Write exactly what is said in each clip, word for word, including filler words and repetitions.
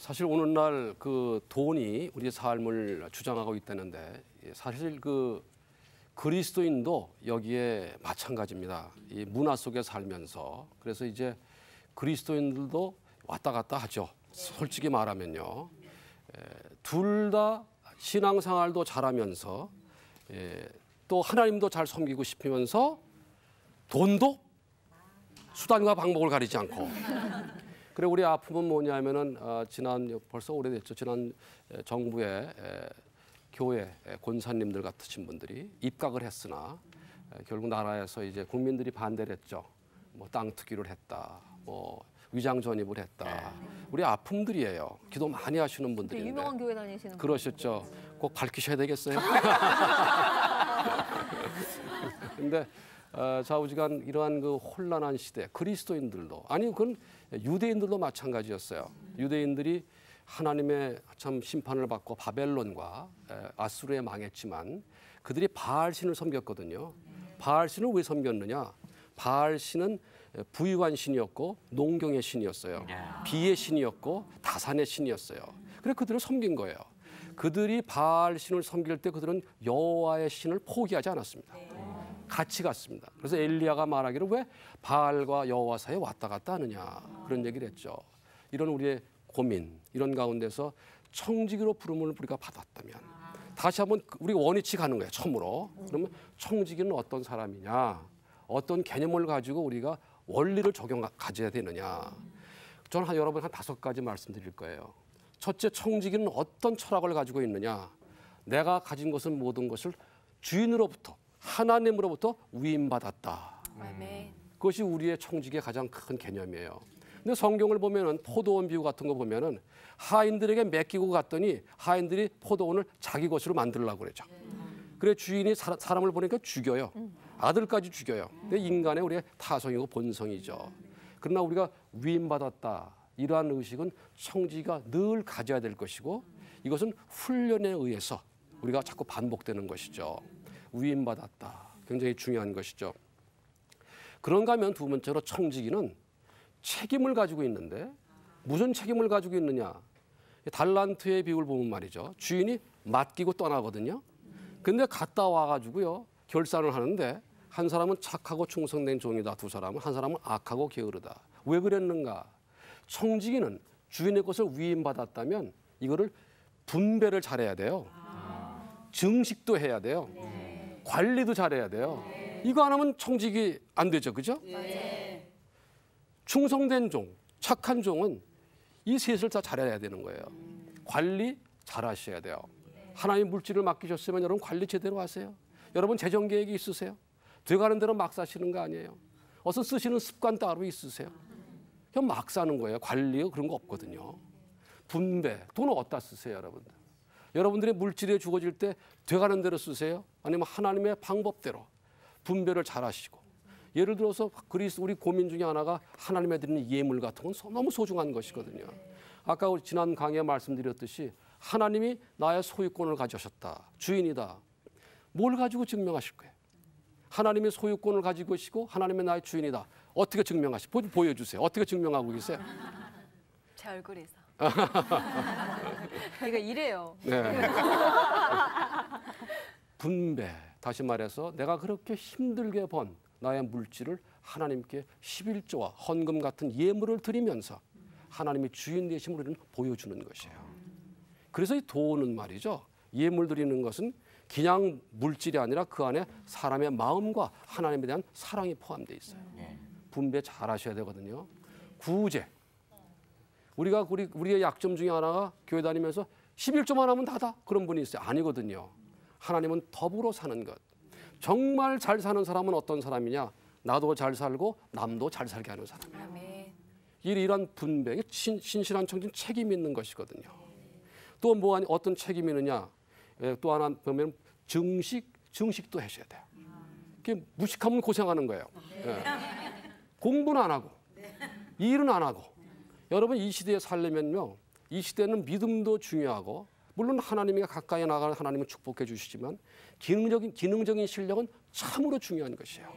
사실 오늘날 그 돈이 우리의 삶을 주장하고 있다는데 사실 그 그리스도인도 여기에 마찬가지입니다. 이 문화 속에 살면서 그래서 이제 그리스도인들도 왔다 갔다 하죠. 솔직히 말하면요. 둘 다 신앙생활도 잘하면서 에, 또 하나님도 잘 섬기고 싶으면서 돈도 수단과 방법을 가리지 않고 그래 우리 아픔은 뭐냐면은 어, 지난 벌써 오래됐죠. 지난 정부의 에, 교회 권사님들 같으신 분들이 입각을 했으나 에, 결국 나라에서 이제 국민들이 반대를 했죠. 뭐 땅 투기를 했다. 뭐 위장 전입을 했다. 우리 아픔들이에요. 기도 많이 하시는 분들인데. 유명한 교회 다니시는 그러셨죠. 꼭 밝히셔야 되겠어요. 근데 어, 좌우지간 이러한 그 혼란한 시대, 그리스도인들도 아니 그건 유대인들도 마찬가지였어요. 유대인들이 하나님의 참 심판을 받고 바벨론과 에, 아수르에 망했지만 그들이 바알신을 섬겼거든요. 바알신을 왜 섬겼느냐? 바알신은 부유한 신이었고 농경의 신이었어요. 비의 신이었고 다산의 신이었어요. 그래서 그들을 섬긴 거예요. 그들이 바알 신을 섬길 때 그들은 여호와의 신을 포기하지 않았습니다. 같이 갔습니다. 그래서 엘리야가 말하기를 왜 바알과 여호와 사이에 왔다 갔다 하느냐 그런 얘기를 했죠. 이런 우리의 고민 이런 가운데서 청지기로 부름을 우리가 받았다면 다시 한번 우리가 원위치 가는 거예요. 처음으로. 그러면 청지기는 어떤 사람이냐 어떤 개념을 가지고 우리가 원리를 적용 가져야 되느냐. 저는 한 여러분 한 다섯 가지 말씀드릴 거예요. 첫째, 청지기는 어떤 철학을 가지고 있느냐. 내가 가진 것은 모든 것을 주인으로부터 하나님으로부터 위임받았다. 아멘. 그것이 우리의 청지기의 가장 큰 개념이에요. 근데 성경을 보면은 포도원 비유 같은 거 보면은 하인들에게 맡기고 갔더니 하인들이 포도원을 자기 것으로 만들려고 그러죠. 그래 주인이 사, 사람을 보니까 죽여요. 아들까지 죽여요. 근데 인간의 우리의 타성이고 본성이죠. 그러나 우리가 위임받았다. 이러한 의식은 청지기가 늘 가져야 될 것이고 이것은 훈련에 의해서 우리가 자꾸 반복되는 것이죠. 위임받았다. 굉장히 중요한 것이죠. 그런가 하면 두 번째로 청지기는 책임을 가지고 있는데 무슨 책임을 가지고 있느냐. 달란트의 비유를 보면 말이죠. 주인이 맡기고 떠나거든요. 근데 갔다 와가지고요. 결산을 하는데 한 사람은 착하고 충성된 종이다. 두 사람은 한 사람은 악하고 게으르다. 왜 그랬는가? 청지기는 주인의 것을 위임받았다면 이거를 분배를 잘해야 돼요. 증식도 해야 돼요. 관리도 잘해야 돼요. 이거 안 하면 청지기 안 되죠. 그죠? 충성된 종, 착한 종은 이 셋을 다 잘해야 되는 거예요. 관리 잘하셔야 돼요. 하나님 물질을 맡기셨으면 여러분 관리 제대로 하세요. 여러분 재정 계획이 있으세요? 돼가는 대로 막 사시는 거 아니에요. 어서 쓰시는 습관 따로 있으세요. 그냥 막 사는 거예요. 관리 그런 거 없거든요. 분배, 돈을 어디다 쓰세요, 여러분들? 여러분들의 물질이 주어질 때 돼가는 대로 쓰세요? 아니면 하나님의 방법대로 분배를 잘 하시고. 예를 들어서 그리스 우리 고민 중에 하나가 하나님에 드리는 예물 같은 건 너무 소중한 것이거든요. 아까 지난 강의에 말씀드렸듯이 하나님이 나의 소유권을 가져셨다. 주인이다. 뭘 가지고 증명하실 거예요? 하나님의 소유권을 가지고 계시고 하나님의 나의 주인이다. 어떻게 증명하시? 보여주세요. 어떻게 증명하고 계세요? 제 얼굴에서. 그러니까 이래요. 네. 분배. 다시 말해서 내가 그렇게 힘들게 번 나의 물질을 하나님께 십일조와 헌금 같은 예물을 드리면서 하나님의 주인 되심을 우리는 보여주는 것이에요. 그래서 이 돈은 말이죠. 예물 드리는 것은 그냥 물질이 아니라 그 안에 사람의 마음과 하나님에 대한 사랑이 포함되어 있어요. 분배 잘 하셔야 되거든요. 구제. 우리가 우리, 우리의 약점 중에 하나가 교회 다니면서 십일조만 하면 다다. 그런 분이 있어요. 아니거든요. 하나님은 더불어 사는 것. 정말 잘 사는 사람은 어떤 사람이냐? 나도 잘 살고 남도 잘 살게 하는 사람이에요. 아멘. 이런 분배, 신, 신실한 청지는 책임이 있는 것이거든요. 또 뭐 어떤 책임이 있느냐? 또 하나 보면 증식, 증식도 하셔야 돼요. 그게 무식하면 고생하는 거예요. 예. 공부는 안 하고 일은 안 하고. 여러분 이 시대에 살려면요. 이 시대는 믿음도 중요하고 물론 하나님이 가까이 나가는 하나님은 축복해 주시지만 기능적인 기능적인 실력은 참으로 중요한 것이에요.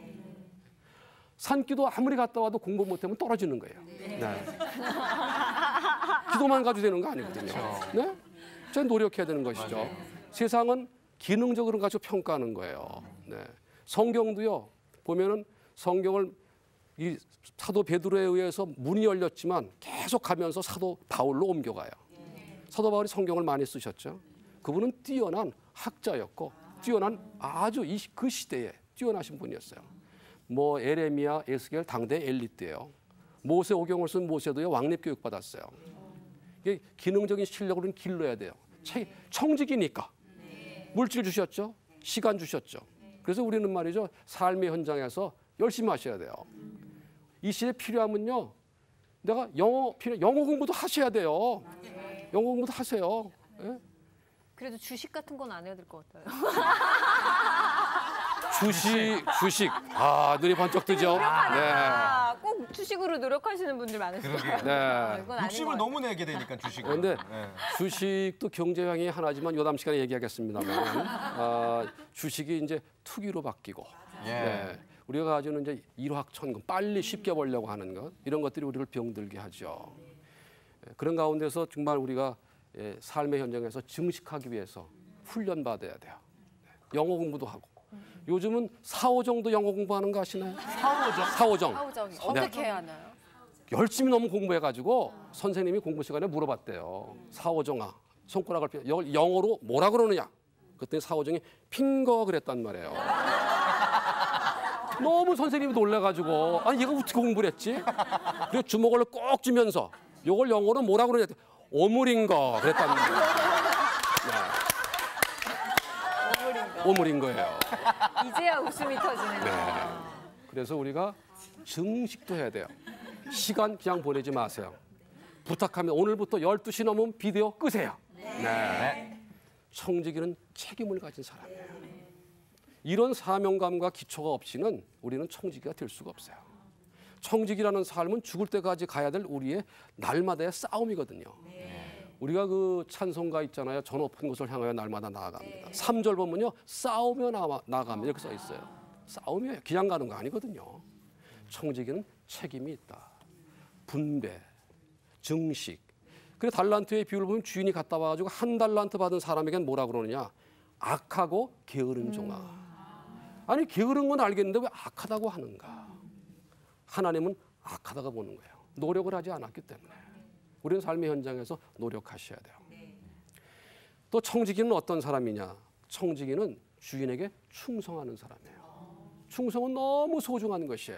산기도 아무리 갔다 와도 공부 못하면 떨어지는 거예요. 네. 기도만 가지고 되는 거 아니거든요. 네? 저 노력해야 되는 것이죠. 맞아요. 세상은 기능적으로 가지고 평가하는 거예요. 네. 성경도요. 보면은 성경을 이 사도 베드로에 의해서 문이 열렸지만 계속 가면서 사도 바울로 옮겨가요. 사도 바울이 성경을 많이 쓰셨죠. 그분은 뛰어난 학자였고 뛰어난 아주 이, 그 시대에 뛰어나신 분이었어요. 뭐 에레미야, 에스겔 당대 엘리트예요. 모세 오경을 쓴 모세도요 왕립 교육 받았어요. 이게 기능적인 실력으로는 길러야 돼요. 청직이니까 물질 주셨죠, 시간 주셨죠. 그래서 우리는 말이죠 삶의 현장에서 열심히 하셔야 돼요. 이 시대에 필요하면요 내가 영어 필요 영어 공부도 하셔야 돼요. 영어 공부도 하세요. 예? 그래도 주식 같은 건 안 해야 될 것 같아요. 주식, 주식. 아, 눈이 번쩍 뜨죠? 네. 아, 꼭 주식으로 노력하시는 분들 많으시죠. 그러게요. 네. 이건 아닌 욕심을 것 너무 내게 되니까 주식을. 그런데 네. 주식도 경제형이 하나지만 요담 시간에 얘기하겠습니다만, 아, 주식이 이제 투기로 바뀌고, 예. 네. 우리가 가지는 이제 일확천금, 빨리 쉽게 벌려고 하는 것, 이런 것들이 우리를 병들게 하죠. 그런 가운데서 정말 우리가 예, 삶의 현장에서 증식하기 위해서 훈련받아야 돼요. 영어 공부도 하고. 요즘은 사오정도 영어 공부하는 거 아시나요? 사오정. 사오정. 사오정이 네. 어떻게 해야 하나요? 열심히 너무 공부해가지고 선생님이 공부 시간에 물어봤대요. 사오정아, 손가락을 펴. 이걸 영어로 뭐라 그러느냐? 그랬더니 사오정이 핑거 그랬단 말이에요. 너무 선생님이 놀래가지고 아니 얘가 어떻게 공부를 했지? 그래서 주먹을 꼭 쥐면서 이걸 영어로 뭐라 그러냐? 오물인 거 그랬단 말이에요. 네. 오물인 거예요. 이제야 웃음이 터지네요. 네. 그래서 우리가 증식도 해야 돼요. 시간 그냥 보내지 마세요. 부탁하면 오늘부터 열두 시 넘으면 비디오 끄세요. 네. 청지기는 책임을 가진 사람이에요. 이런 사명감과 기초가 없이는 우리는 청지기가 될 수가 없어요. 청지기라는 삶은 죽을 때까지 가야 될 우리의 날마다의 싸움이거든요. 우리가 그 찬송가 있잖아요. 저 높은 곳을 향하여 날마다 나아갑니다. 삼 절 보면요. 싸우며 나와, 나아갑니다. 이렇게 써 있어요. 싸움이에요. 그냥 가는 거 아니거든요. 청지기는 책임이 있다. 분배, 증식. 그래 달란트의 비유를 보면 주인이 갔다 와가지고 한 달란트 받은 사람에겐 뭐라 그러느냐. 악하고 게으른 종아. 아니 게으른 건 알겠는데 왜 악하다고 하는가. 하나님은 악하다고 보는 거예요. 노력을 하지 않았기 때문에. 우리는 삶의 현장에서 노력하셔야 돼요. 또 청지기는 어떤 사람이냐. 청지기는 주인에게 충성하는 사람이에요. 충성은 너무 소중한 것이에요.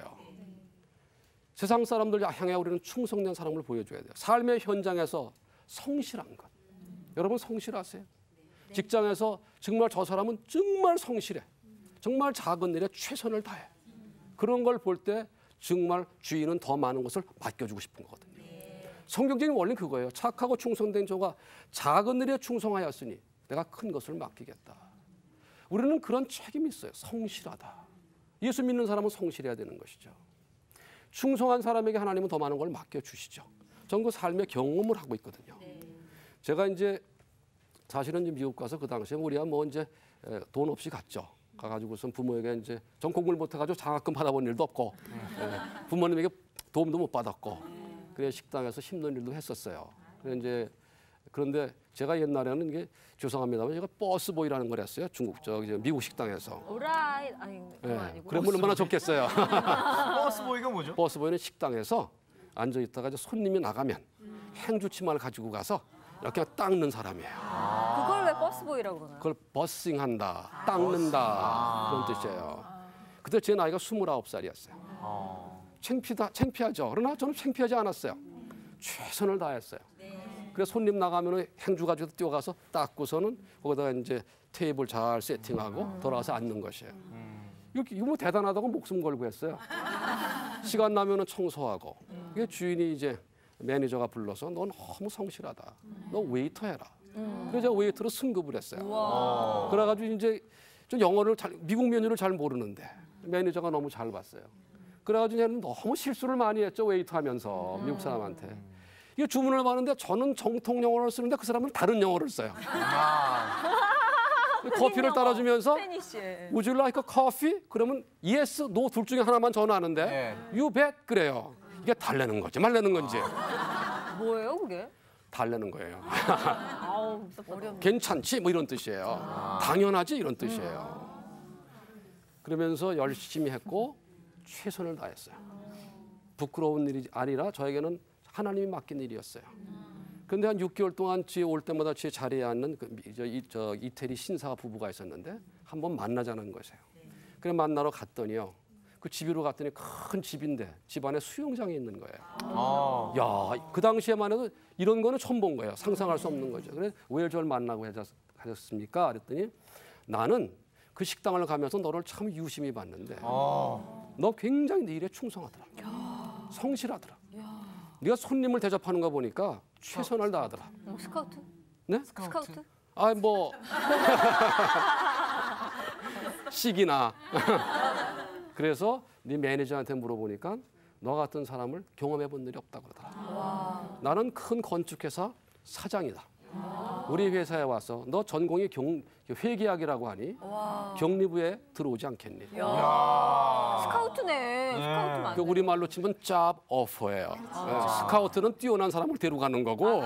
세상 사람들 향해 우리는 충성된 사람을 보여줘야 돼요. 삶의 현장에서 성실한 것. 여러분 성실하세요? 직장에서 정말 저 사람은 정말 성실해. 정말 작은 일에 최선을 다해. 그런 걸 볼 때 정말 주인은 더 많은 것을 맡겨주고 싶은 거거든요. 성경적인 원리는 그거예요. 착하고 충성된 자가 작은 일에 충성하였으니 내가 큰 것을 맡기겠다. 우리는 그런 책임이 있어요. 성실하다. 예수 믿는 사람은 성실해야 되는 것이죠. 충성한 사람에게 하나님은 더 많은 걸 맡겨주시죠. 전 그 삶의 경험을 하고 있거든요. 제가 이제 사실은 이제 미국 가서 그 당시에 우리야 뭐 이제 돈 없이 갔죠. 가가지고선 부모에게 이제 전 공부를 못해가지고 장학금 받아본 일도 없고 예, 부모님에게 도움도 못 받았고 그래 식당에서 힘든 일도 했었어요. 그래 이제 그런데 제가 옛날에는 이게 죄송합니다만 제가 버스보이라는 걸 했어요. 중국 저기 미국 식당에서. 오라이 아니 그건 예, 아니고. 그러면 얼마나 좋겠어요. 버스보이가 뭐죠? 버스보이는 식당에서 앉아 있다가 이제 손님이 나가면 행주치마를 가지고 가서 이렇게 닦는 사람이에요. 그걸 왜 버스보이라고 그러나요? 그걸 버싱한다, 닦는다 그런 뜻이에요. 그때 제 나이가 스물아홉 살이었어요. 창피다, 창피하죠. 그러나 저는 창피하지 않았어요. 최선을 다했어요. 그래서 손님 나가면 행주 가지고 뛰어가서 닦고서는 거기다가 이제 테이블 잘 세팅하고 돌아와서 앉는 것이에요. 이렇게 이거 뭐 대단하다고 목숨 걸고 했어요. 시간 나면은 청소하고. 이게 주인이 이제 매니저가 불러서 넌 너무 성실하다. 너 웨이터 해라. 그래서 제가 웨이터로 승급을 했어요. 그래가지고 이제 좀 영어를 잘 미국 메뉴를 잘 모르는데 매니저가 너무 잘 봤어요. 그래가지고 저는 너무 실수를 많이 했죠. 웨이터 하면서 미국 사람한테. 이게 주문을 받는데 저는 정통 영어를 쓰는데 그 사람은 다른 영어를 써요. 커피를 따라주면서 스페니쉬. Would you like a coffee? 그러면 yes, no 둘 중에 하나만 전화하는데 네. You bet 그래요. 이게 달래는 건지 말래는 건지. 뭐예요 그게? 달래는 거예요. 아우, 어렵네. 괜찮지? 뭐 이런 뜻이에요. 당연하지? 이런 뜻이에요. 그러면서 열심히 했고 최선을 다했어요. 부끄러운 일이 아니라 저에게는 하나님이 맡긴 일이었어요. 그런데 한 육 개월 동안 제 올 때마다 제 자리에 앉는 그, 저, 이, 저 이태리 신사 부부가 있었는데 한번 만나자는 거세요. 그래 만나러 갔더니요. 그 집으로 갔더니 큰 집인데 집 안에 수영장이 있는 거예요. 아. 야, 그 당시에만 해도 이런 거는 처음 본 거예요. 상상할 수 없는 거죠. 그래 왜 저를 만나고 하셨습니까? 그랬더니 나는 그 식당을 가면서 너를 참 유심히 봤는데 아. 너 굉장히 네 일에 충성하더라. 성실하더라. 네가 손님을 대접하는 거 보니까 최선을 다하더라. 어, 스카우트? 네? 스카우트? 아, 뭐 식이나. 그래서 네 매니저한테 물어보니까 너 같은 사람을 경험해 본 일이 없다고 그러더라. 나는 큰 건축회사 사장이다. 우리 회사에 와서 너 전공이 경, 회계학이라고 하니 경리부에 들어오지 않겠니? 스카우트네. 스카우트 맞네. 그 우리말로 치면 잡 오퍼예요. 네, 스카우트는 뛰어난 사람을 데려가는 거고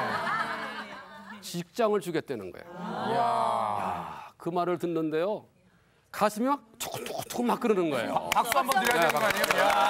직장을 주겠다는 거예요. 야, 그 말을 듣는데요. 가슴이 막 툭툭툭 막 끓는 거예요. 박수 한번 드려야 되는 거 아니에요? 야.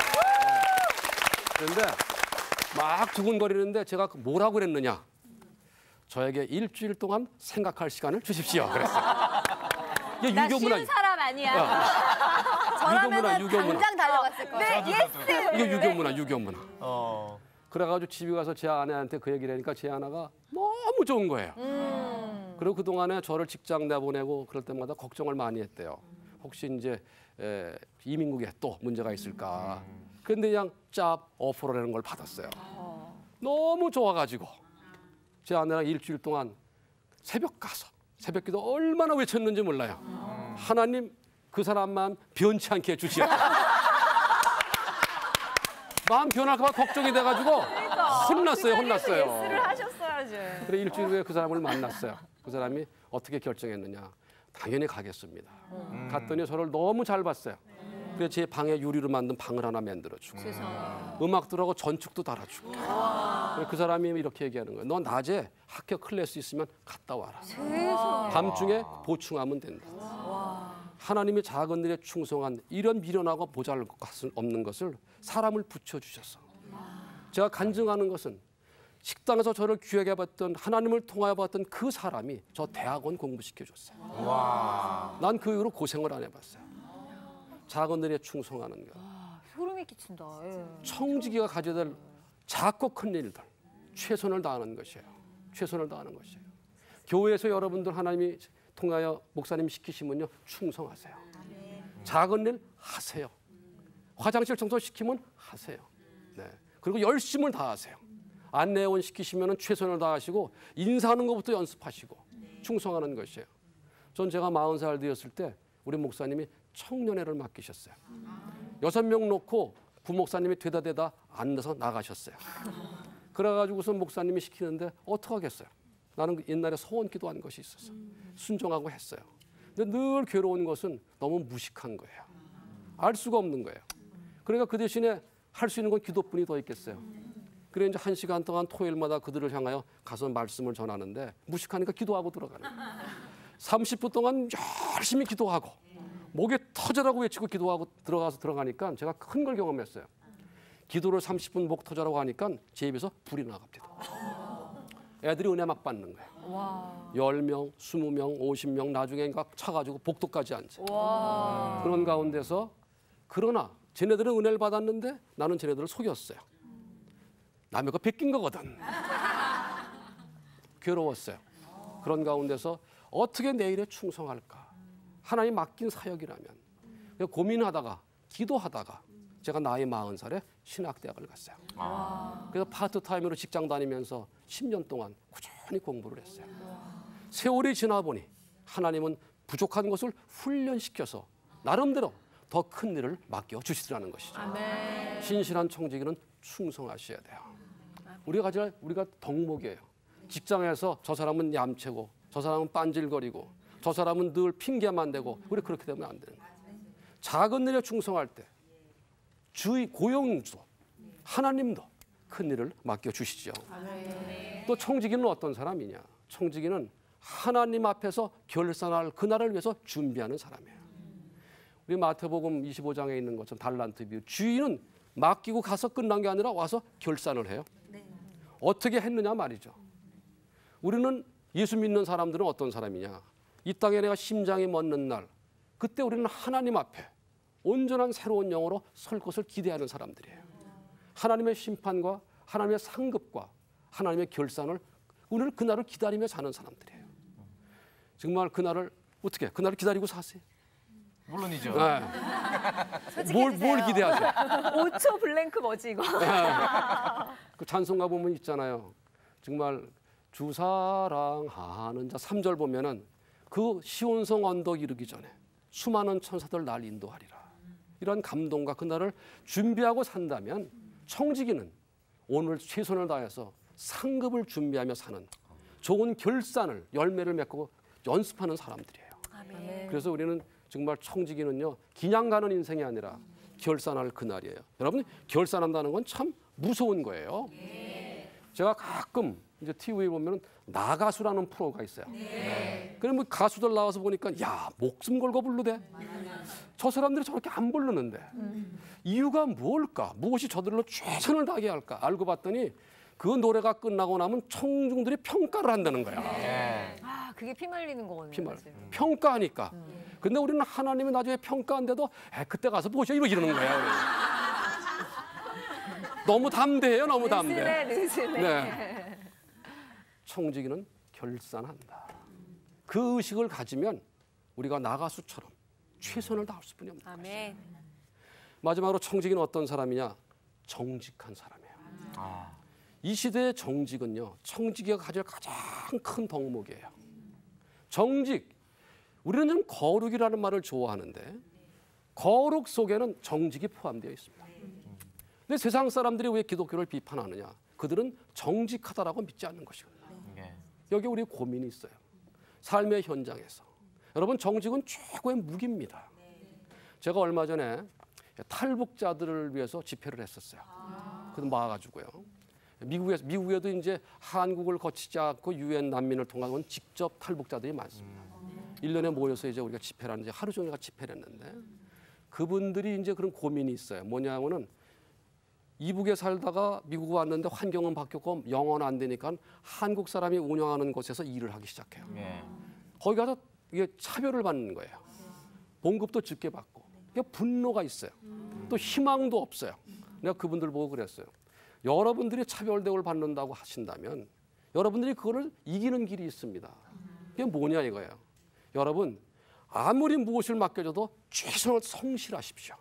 그런데 막 두근거리는데 제가 뭐라고 그랬느냐. 저에게 일주일 동안 생각할 시간을 주십시오. 그랬어요. 이게 나 유교문화. 쉬운 사람 아니야. 유교문화, 저라면 유교문화. 당장 달려갔을 거야. 네, 예스. 이게 유교문화, 유교문화. 어. 그래가지고 집에 가서 제 아내한테 그 얘기를 하니까 제 아내가 너무 좋은 거예요. 음. 그리고 그동안에 저를 직장 내보내고 그럴 때마다 걱정을 많이 했대요. 혹시 이제 에, 이민국에 또 문제가 있을까. 그런데 그냥 짭 오퍼라는 걸 받았어요. 너무 좋아가지고 제 아내랑 일주일 동안 새벽 가서 새벽 기도 얼마나 외쳤는지 몰라요. 하나님 그 사람만 변치 않게 해주시오. 마음 변할까 봐 걱정이 돼가지고 혼났어요. 혼났어요. 예스를 하셨어야지. 그래 일주일 후에 그 사람을 만났어요. 그 사람이 어떻게 결정했느냐. 당연히 가겠습니다. 음. 갔더니 저를 너무 잘 봤어요. 그래서 제 방에 유리로 만든 방을 하나 만들어주고 음악들하고 전축도 달아주고 그 사람이 이렇게 얘기하는 거예요. 너 낮에 학교 클래스 있으면 갔다 와라. 세상에. 밤중에 보충하면 된다. 하나님이 작은 일에 충성한 이런 미련하고 보잘 것 없는 것을 사람을 붙여주셔서 제가 간증하는 것은 식당에서 저를 귀하게 봤던 하나님을 통하여 봤던 그 사람이 저 대학원 공부시켜줬어요. 와. 난 그 이후로 고생을 안 해봤어요. 작은 일에 충성하는 것. 소름이 끼친다. 예. 청지기가 가져야 될 작고 큰 일들 최선을 다하는 것이에요. 최선을 다하는 것이에요. 교회에서 여러분들 하나님이 통하여 목사님 시키시면요 충성하세요. 작은 일 하세요. 화장실 청소 시키면 하세요. 네. 그리고 열심을 다하세요. 안내원 시키시면 최선을 다하시고 인사하는 것부터 연습하시고 충성하는 것이에요. 전 제가 마흔 살 되었을 때 우리 목사님이 청년회를 맡기셨어요. 여섯 명 놓고 부목사님이 되다 되다 앉아서 나가셨어요. 그래가지고서 목사님이 시키는데 어떡하겠어요. 나는 옛날에 서원 기도한 것이 있었어. 순종하고 했어요. 근데 늘 괴로운 것은 너무 무식한 거예요. 알 수가 없는 거예요. 그러니까 그 대신에 할 수 있는 건 기도뿐이 더 있겠어요. 그래 이제 한 시간 동안 토요일마다 그들을 향하여 가서 말씀을 전하는데 무식하니까 기도하고 들어가는 거예요. 삼십 분 동안 열심히 기도하고 목에 터져라고 외치고 기도하고 들어가서 들어가니까 제가 큰 걸 경험했어요. 기도를 삼십 분 목 터져라고 하니까 제 입에서 불이 나갑니다. 애들이 은혜 막 받는 거예요. 열 명, 스무 명, 오십 명 나중에 막 차가지고 복도까지 앉아. 와. 그런 가운데서 그러나 쟤네들은 은혜를 받았는데 나는 쟤네들을 속였어요. 남의 거 베낀 거거든. 괴로웠어요. 그런 가운데서 어떻게 내일에 충성할까? 하나님 맡긴 사역이라면 고민하다가 기도하다가 제가 나이 마흔 살에 신학대학을 갔어요. 아. 그래서 파트타임으로 직장 다니면서 십 년 동안 꾸준히 공부를 했어요. 세월이 지나 보니 하나님은 부족한 것을 훈련시켜서 나름대로 더 큰 일을 맡겨 주시더라는 것이죠. 아멘. 신실한 청지기는 충성하셔야 돼요. 우리가 가질 우리가 덕목이에요. 직장에서 저 사람은 얌체고 저 사람은 빤질거리고 저 사람은 늘 핑계만 대고 우리 그렇게 되면 안 되는 거예요. 작은 일에 충성할 때 주의 고용주도 하나님도 큰 일을 맡겨주시죠. 또 청지기는 어떤 사람이냐? 청지기는 하나님 앞에서 결산할 그날을 위해서 준비하는 사람이에요. 우리 마태복음 이십오 장에 있는 것처럼 달란트 비유. 주인은 맡기고 가서 끝난 게 아니라 와서 결산을 해요. 어떻게 했느냐 말이죠. 우리는 예수 믿는 사람들은 어떤 사람이냐? 이 땅에 내가 심장이 멎는 날, 그때 우리는 하나님 앞에 온전한 새로운 영으로 설 것을 기대하는 사람들이에요. 하나님의 심판과 하나님의 상급과 하나님의 결산을 우리는 그날을 기다리며 사는 사람들이에요. 정말 그날을 어떻게 그날을 기다리고 사세요? 물론이죠. 네. 뭘, 뭘 기대하세요? 오 초 블랭크 뭐지 이거? 그 찬송가 보면 있잖아요. 정말 주 사랑하는 자 삼 절 보면은 그 시온성 언덕 이르기 전에 수많은 천사들 날 인도하리라. 이런 감동과 그날을 준비하고 산다면 청지기는 오늘 최선을 다해서 상급을 준비하며 사는 좋은 결산을 열매를 맺고 연습하는 사람들이에요. 아멘. 그래서 우리는 정말 청지기는요 그냥 가는 인생이 아니라 결산할 그날이에요. 여러분 결산한다는 건 참 무서운 거예요. 네. 제가 가끔 이제 티비에 보면 나가수라는 프로가 있어요. 네. 그럼 뭐 가수들 나와서 보니까 야 목숨 걸고 부르대. 저 사람들이 저렇게 안 부르는데 음. 이유가 뭘까? 무엇이 저들로 최선을 다하게 할까? 알고 봤더니 그 노래가 끝나고 나면 청중들이 평가를 한다는 거야. 네. 아 그게 피 말리는 거거든요. 피말 사실. 평가하니까. 음. 근데 우리는 하나님이 나중에 평가한데도 에, 그때 가서 보셔 이러는 거야. 너무 담대해요, 너무 담대. 느슨해, 느슨해. 네. 청지기는 결산한다. 그 의식을 가지면 우리가 나가수처럼 최선을 다할 수뿐이 없는 아멘. 것이죠. 마지막으로 청지기는 어떤 사람이냐? 정직한 사람이에요. 아. 이 시대의 정직은요, 청지기가 가질 가장 큰 덕목이에요. 정직. 우리는 좀 거룩이라는 말을 좋아하는데 거룩 속에는 정직이 포함되어 있습니다. 근데 세상 사람들이 왜 기독교를 비판하느냐? 그들은 정직하다라고 믿지 않는 것이거든요. 네. 여기 우리 고민이 있어요. 삶의 현장에서. 여러분 정직은 최고의 무기입니다. 제가 얼마 전에 탈북자들을 위해서 집회를 했었어요. 그래서 모아가지고요. 미국에서 미국에도 이제 한국을 거치지 않고 유엔 난민을 통한 직접 탈북자들이 많습니다. 일 년에 모여서 이제 우리가 집회를 하는데 하루 종일 집회를 했는데 그분들이 이제 그런 고민이 있어요. 뭐냐면은 이북에 살다가 미국 왔는데 환경은 바뀌었고 영어는 안 되니까 한국 사람이 운영하는 곳에서 일을 하기 시작해요. 네. 거기 가서 이게 차별을 받는 거예요. 봉급도 적게 받고. 그러니까 분노가 있어요. 또 희망도 없어요. 내가 그분들 보고 그랬어요. 여러분들이 차별 대우를 받는다고 하신다면 여러분들이 그거를 이기는 길이 있습니다. 그게 뭐냐 이거예요. 여러분 아무리 무엇을 맡겨줘도 최선을 성실하십시오.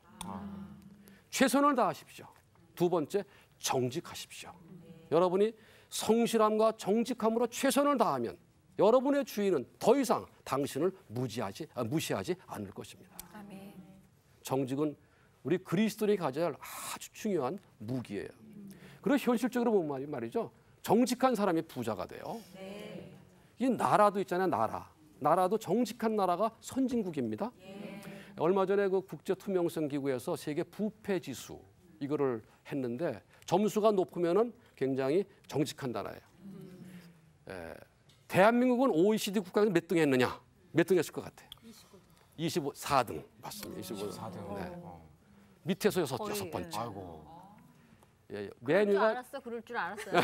최선을 다하십시오. 두 번째 정직하십시오. 여러분이 성실함과 정직함으로 최선을 다하면 여러분의 주인은 더 이상 당신을 무지하지, 아, 무시하지 않을 것입니다. 아멘. 정직은 우리 그리스도인이 가져야 할 아주 중요한 무기예요. 그리고 현실적으로 보면 말이죠. 정직한 사람이 부자가 돼요. 네. 이 나라도 있잖아요. 나라. 나라도 정직한 나라가 선진국입니다. 네. 얼마 전에 그 국제투명성기구에서 세계 부패지수 이거를 했는데 점수가 높으면은 굉장히 정직한 나라예요. 에, 대한민국은 오이시디 국가에서 몇 등 했느냐? 몇 등 했을 것 같아요? 이십사 등 맞습니다. 이십오 등. 사 등. 네. 어. 밑에서 여섯, 거의, 여섯 번째. 아이고. 예, 그럴 줄 메뉴가 알았어, 그럴 줄 알았어요.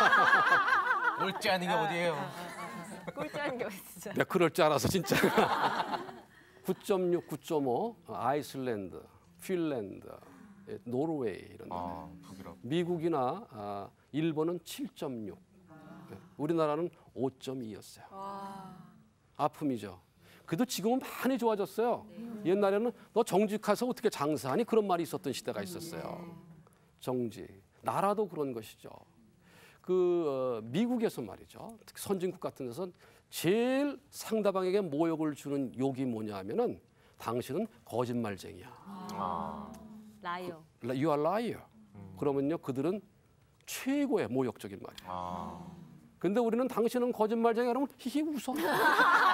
옳지 않은 게 어디예요? 꼴찌하는 게 어디 진짜. 네, 그럴 줄 알아서 진짜. 구 점 육, 구 점 오, 아이슬란드, 핀란드, 예, 노르웨이 이런 데. 아, 북유럽. 미국이나 아, 일본은 칠 점 육, 예, 우리나라는 오 점 이였어요. 아픔이죠. 그래도 지금은 많이 좋아졌어요. 옛날에는 너 정직해서 어떻게 장사하니? 그런 말이 있었던 시대가 있었어요. 정직. 나라도 그런 것이죠. 그 어, 미국에서 말이죠. 특히 선진국 같은 데서는 제일 상대방에게 모욕을 주는 욕이 뭐냐 하면은 당신은 거짓말쟁이야. 아. 라이어. You are liar. 그러면요 그들은 최고의 모욕적인 말이에요. 아. 근데 우리는 당신은 거짓말쟁이 그러면 히히 웃어.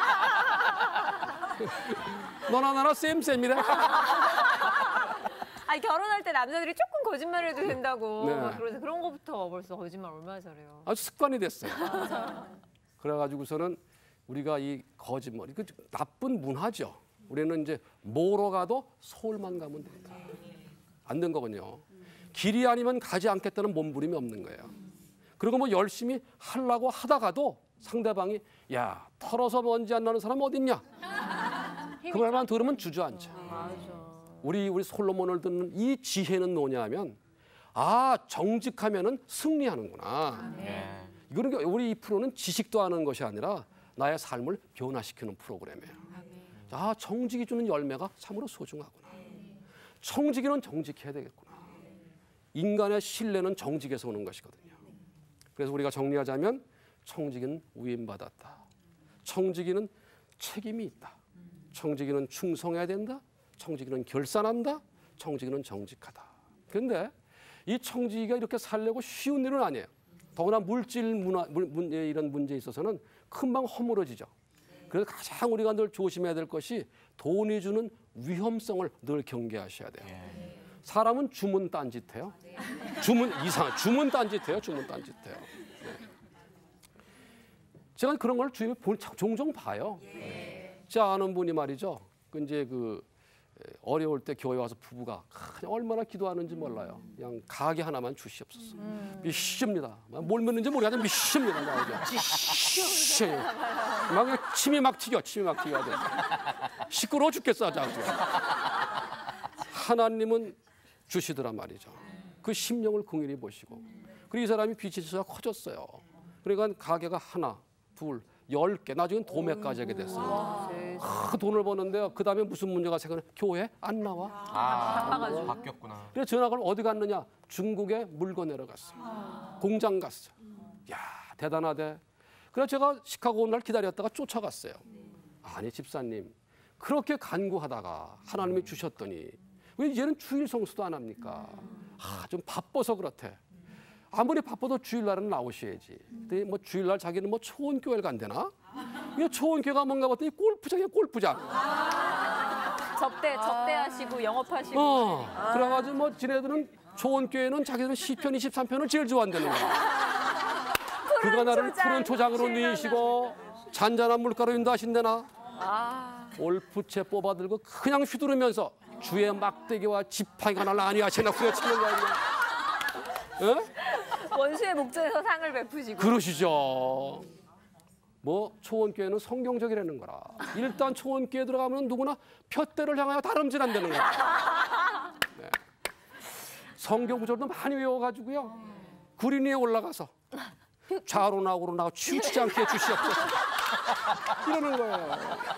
너나 나나 쌤쌤이래. 아 아니 결혼할 때 남자들이 조금 거짓말해도 된다고 네. 막 그래서 그런 거부터 벌써 거짓말 얼마나 잘해요. 아주 습관이 됐어요. 그래가지고서는 우리가 이 거짓말, 그 나쁜 문화죠. 우리는 이제 뭐로 가도 서울만 가면 된다. 안 된 거군요. 길이 아니면 가지 않겠다는 몸부림이 없는 거예요. 그리고 뭐 열심히 하려고 하다가도 상대방이 야 털어서 먼지 안 나는 사람 어딨냐? 그 말만 들으면 주저앉아. 맞아. 우리 우리 솔로몬을 듣는 이 지혜는 뭐냐면 아 정직하면은 승리하는구나. 예. 이거는 우리 이 프로는 지식도 하는 것이 아니라 나의 삶을 변화시키는 프로그램이에요. 아 정직이 주는 열매가 참으로 소중하구나. 청지기는 정직해야 되겠구나. 인간의 신뢰는 정직에서 오는 것이거든요. 그래서 우리가 정리하자면 청지기는 위임받았다. 청지기는 책임이 있다. 청지기는 충성해야 된다. 청지기는 결산한다. 청지기는 정직하다. 그런데 이 청지기가 이렇게 살려고 쉬운 일은 아니에요. 더구나 물질 문화, 물, 문제, 이런 문제에 있어서는 금방 허물어지죠. 그래서 가장 우리가 늘 조심해야 될 것이 돈이 주는 위험성을 늘 경계하셔야 돼요. 예. 사람은 주문 딴짓해요. 주문 이상, 주문 딴짓해요. 주문 딴짓해요. 네. 제가 그런 걸 주위에 본- 종종 봐요. 제 아는 분이 말이죠. 그 이제 그 어려울 때 교회 와서 부부가 그냥 얼마나 기도하는지 몰라요. 그냥 가게 하나만 주시옵소서. 미십니다. 뭘 믿는지 모르겠는데 미십니다. 막 그냥. 미십. 막 그냥 침이 막 튀겨, 침이 막 튀겨. 시끄러워 죽겠어, 아주. 하나님은 주시더란 말이죠. 그 심령을 긍휼히 보시고. 그리고 이 사람이 빚이 있어서 커졌어요. 그러니까 가게가 하나, 둘, 열 개, 나중엔 도매까지 하게 됐어요. 그 돈을 버는데요. 그 다음에 무슨 문제가 생겨나 교회 안 나와. 아, 바뀌었구나. 그래서 전화가 어디 갔느냐? 중국에 물건 내려갔어. 공장 갔어. 야 대단하대. 그래서 제가 시카고 온 날 기다렸다가 쫓아갔어요. 아니 집사님 그렇게 간구하다가 하나님이 주셨더니 왜 이제는 주일 성수도 안 합니까? 아, 좀 바빠서 그렇대. 아무리 바빠도 주일날은 나오셔야지. 근데 뭐 주일날 자기는 뭐 초원교회를 간대나? 이게 초원교회가 뭔가 봤더니 골프장이야 골프장. 접대 접대하시고 영업하시고. 어, 그래가지고 뭐 지네들은 초원교회는 자기들은 시편 이십삼 편을 제일 좋아한다는 거야. 그가 나를 푸른 초장으로 누이시고 잔잔한 물가로 인도하신대나. 아, 골프채 뽑아들고 그냥 휘두르면서 주의 막대기와 지팡이가 날 아니하시나 후려치는 거야. 예? 원수의 목전에서 상을 베푸시고. 그러시죠. 뭐 초원교회는 성경적이라는 거라. 일단 초원교회 들어가면 누구나 푯대를 향하여 다름질한다는 거야. 네. 성경 구절도 많이 외워가지고요. 구린 위에 올라가서 좌로 나고로 나고 치우치지 않게 해주시옵소서. 이러는 거예요.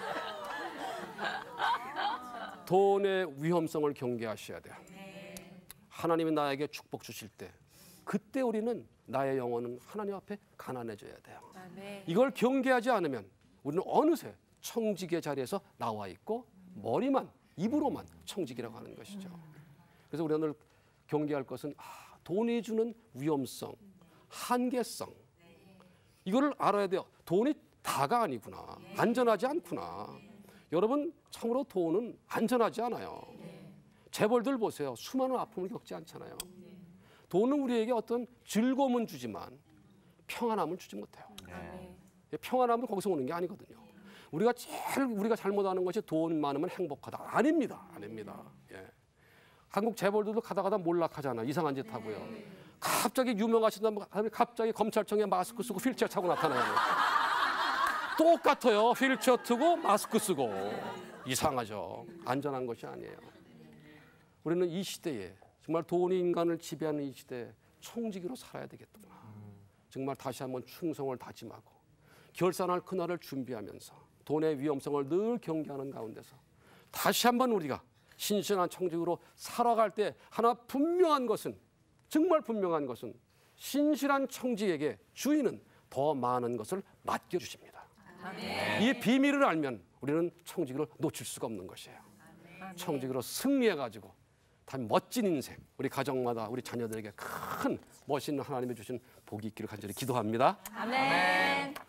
돈의 위험성을 경계하셔야 돼요. 하나님이 나에게 축복 주실 때 그때 우리는 나의 영혼은 하나님 앞에 가난해져야 돼요. 이걸 경계하지 않으면 우리는 어느새 청지기의 자리에서 나와 있고 머리만 입으로만 청지기라고 하는 것이죠. 그래서 우리가 늘 경계할 것은 아, 돈이 주는 위험성, 한계성 이거를 알아야 돼요. 돈이 다가 아니구나. 안전하지 않구나. 여러분 참으로 돈은 안전하지 않아요. 재벌들 보세요. 수많은 아픔을 겪지 않잖아요. 돈은 우리에게 어떤 즐거움은 주지만 평안함을 주지 못해요. 예. 평안함은 거기서 오는 게 아니거든요. 우리가 제일 우리가 잘못하는 것이 돈 많으면 행복하다. 아닙니다. 아닙니다. 예. 한국 재벌들도 가다 가다 몰락하잖아. 이상한 짓 하고요. 갑자기 유명하신 사람이 갑자기 검찰청에 마스크 쓰고 휠체어 타고 나타나요. 똑같아요. 휠체어 트고 마스크 쓰고. 이상하죠. 안전한 것이 아니에요. 우리는 이 시대에 정말 돈이 인간을 지배하는 이 시대에 청지기로 살아야 되겠구나. 정말 다시 한번 충성을 다짐하고 결산할 그날을 준비하면서 돈의 위험성을 늘 경계하는 가운데서 다시 한번 우리가 신실한 청지기로 살아갈 때 하나 분명한 것은 정말 분명한 것은 신실한 청지에게 주인은 더 많은 것을 맡겨주십니다. 이 비밀을 알면 우리는 청지기를 놓칠 수가 없는 것이에요. 청지기로 승리해가지고 참 멋진 인생 우리 가정마다 우리 자녀들에게 큰 멋있는 하나님이 주신 복이 있기를 간절히 기도합니다. 아멘.